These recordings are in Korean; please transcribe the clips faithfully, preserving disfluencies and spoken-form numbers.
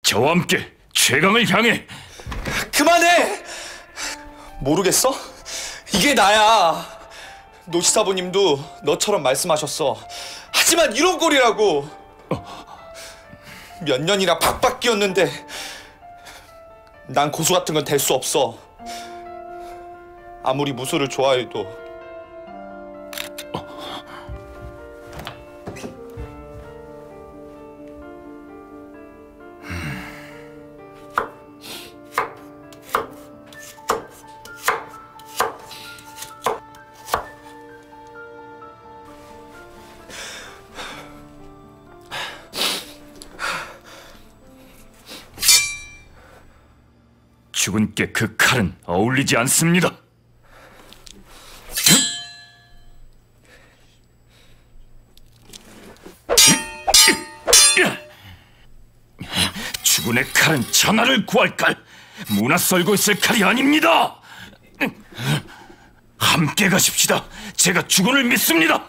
저와 함께 최강을 향해. 그만해! 모르겠어? 이게 나야. 노시사부님도 너처럼 말씀하셨어. 하지만 이런 꼴이라고. 몇 년이나 박박 끼었는데 난 고수 같은 건 될 수 없어. 아무리 무술을 좋아해도. 주군께 그 칼은 어울리지 않습니다. 주군의 칼은 천하를 구할 칼, 문화 썰고 있을 칼이 아닙니다. 함께 가십시다. 제가 주군을 믿습니다.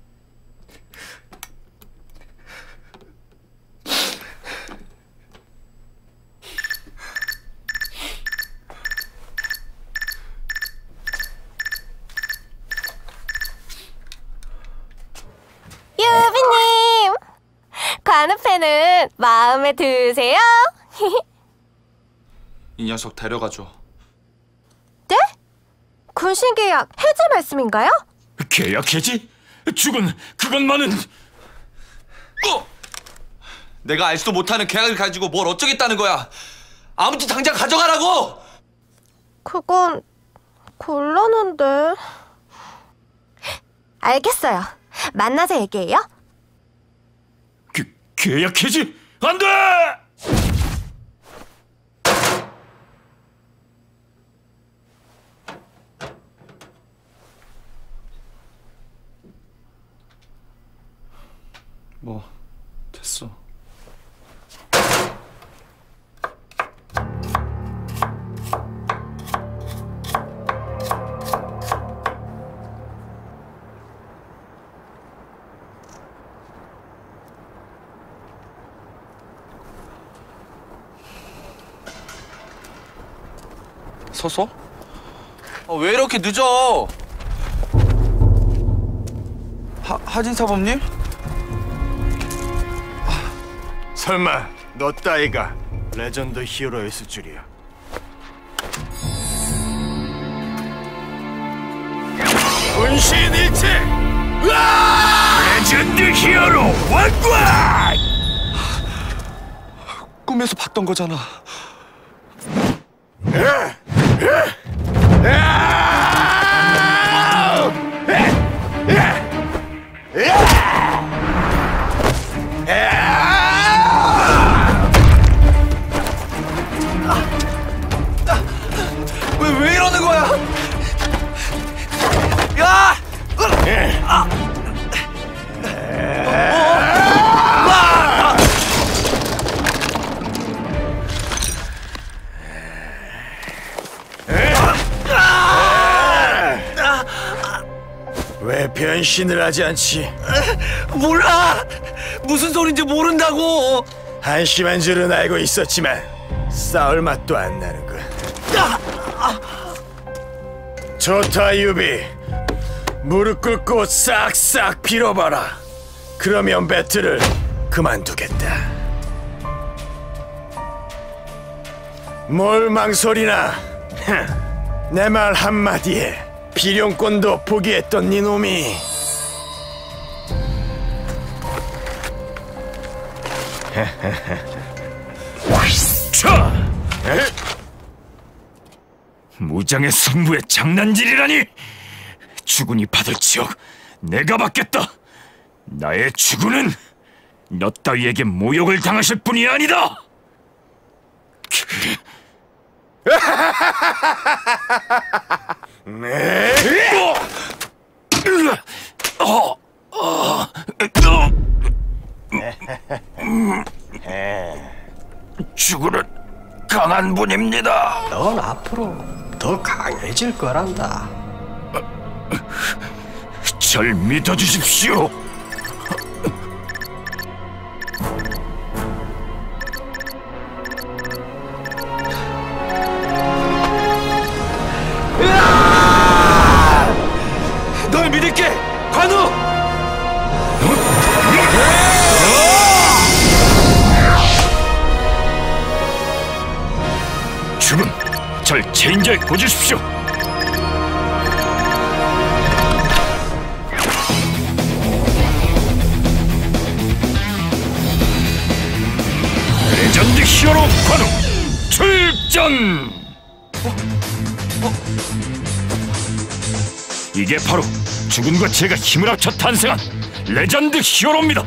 유비님! 관우패는 마음에 드세요? 이 녀석 데려가줘. 네? 군신계약 해지 말씀인가요? 계약 해지? 죽은 그것만은... 어! 내가 알지도 못하는 계약을 가지고 뭘 어쩌겠다는 거야. 아무튼 당장 가져가라고! 그건... 곤란한데... 알겠어요. 만나서 얘기해요. 그, 계약 해지? 안 돼! 뭐, 됐어. 서서? 아, 왜 이렇게 늦어? 하, 하진사범님? 설마 너 따위가 레전드 히어로였을 줄이야. 분신일체! 레전드 히어로 왕관! 꿈에서 봤던 거잖아. 왜, 왜 이러는 거야? 야! 아! 왜 변신을 하지 않지? 몰라! 무슨 소린지 모른다고! 한심한 줄은 알고 있었지만 싸울 맛도 안 나는군. 좋다, 유비. 무릎 꿇고 싹싹 빌어봐라. 그러면 배틀을 그만두겠다. 뭘 망설이나. 내 말 한마디에 비룡권도 포기했던 네 놈이. 차! 무장의 승부에 장난질이라니! 주군이 받을 지옥 내가 받겠다. 나의 주군은 너 따위에게 모욕을 당하실 뿐이 아니다. 네? 어, 어, 주군은 강한 분입니다. 넌 앞으로 더 강해질 거란다. 절 믿어주십시오. 죽은 절 체인저에 꽂으십시오. 레전드 히어로 관우 출전! 이게 바로 죽음과 제가 힘을 합쳐 탄생한 레전드 히어로입니다.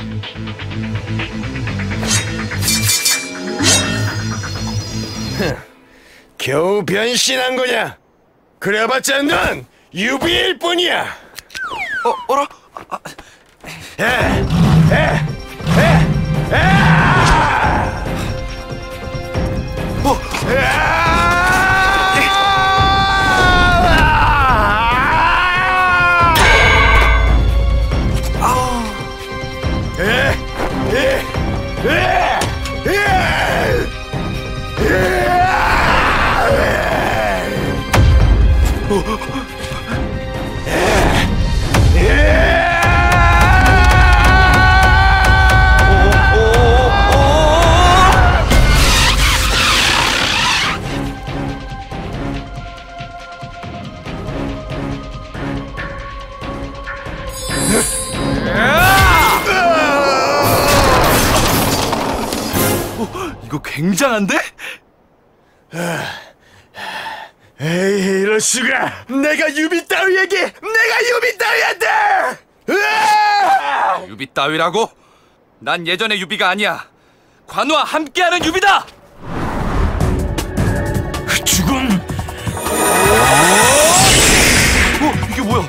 겨우 변신한 거냐? 그래봤자 넌 유비일 뿐이야. 어, 어라? 에, 에, 에, 에! 어, 이거 굉장한데? 에이, 이럴 수가! 내가 유비 따위에게! 내가 유비 따위한테! 으아! 유비 따위라고? 난 예전의 유비가 아니야. 관우와 함께하는 유비다! 죽음! 어, 이게 뭐야?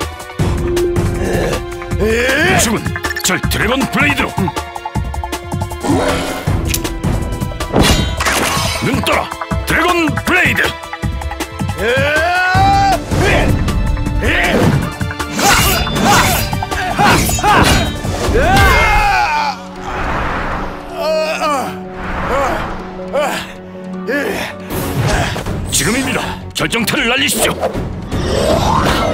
죽은 절 드래곤 블레이드로! 눈 떠라! 드래곤 블레이드! 지금입니다. 결정타를 날리십시오.